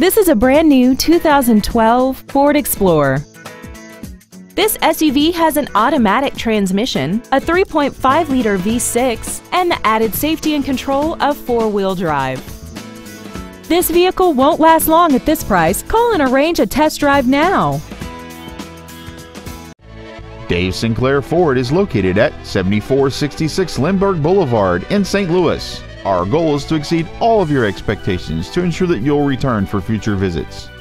This is a brand new 2012 Ford Explorer. This SUV has an automatic transmission, a 3.5-liter V6, and the added safety and control of four-wheel drive. This vehicle won't last long at this price. Call and arrange a test drive now. Dave Sinclair Ford is located at 7466 Lindbergh Boulevard in St. Louis. Our goal is to exceed all of your expectations to ensure that you'll return for future visits.